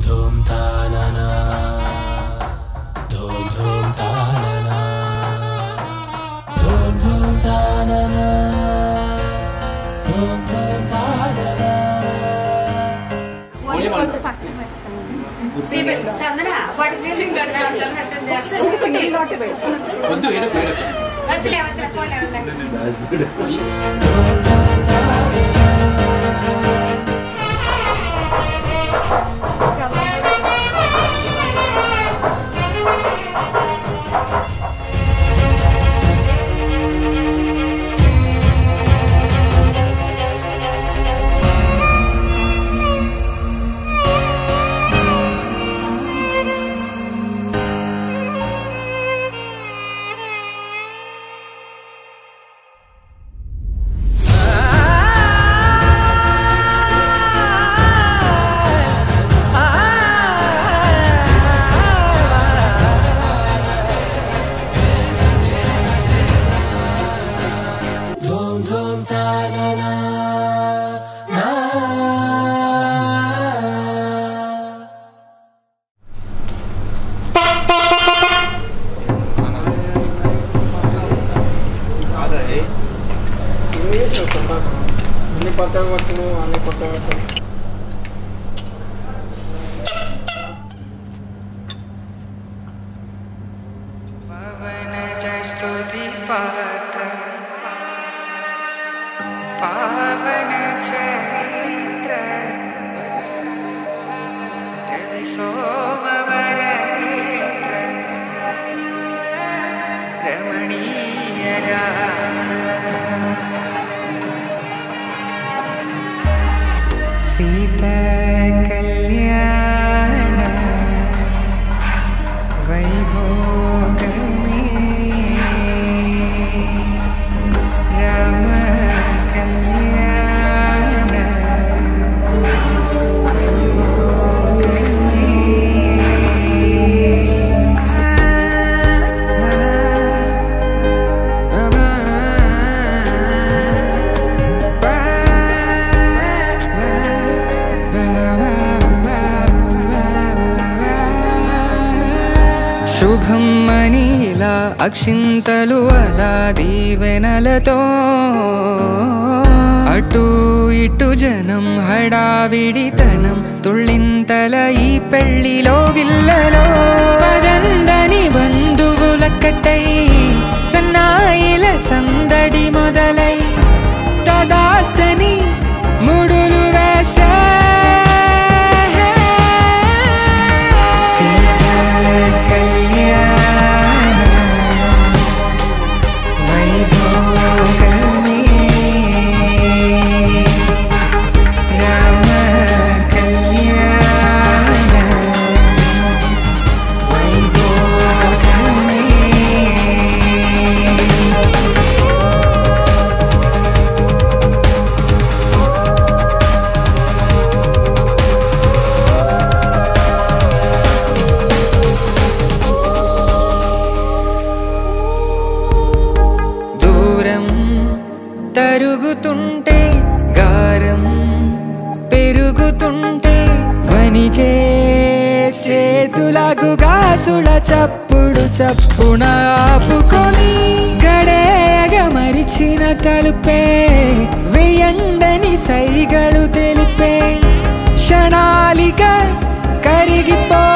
धूम तानना धूम धूम तानना धूम धूम तानना धूम धूम तानना Sandra, what is feeling good now? Singing not a bit. What do you do? What do you पावन चरित्र रवि सोमवर नेत्र रमणीय गात्र सीता कल्याण वैभोग शुभम मनीला अक्षिंतलु अला दीवेनलतो अटू इटू जनम हडाविडितनम तुळ्ळिंतल ई पेळ्ळिलो गिल्లలో పదందని బంధువులకటై సన్నాయిల సందడి మొదలై తదాస్తని ముడులు వేసే తరుగుతుంటే గారం పెరుగుతుంటే వనికే చేతులకు గాసుల చప్పుడు చప్పున ఆపుకొని గడేగ మరిచిన తలుపే వేయండని సైగలు తెలిపే క్షణాలిక కరిగిపో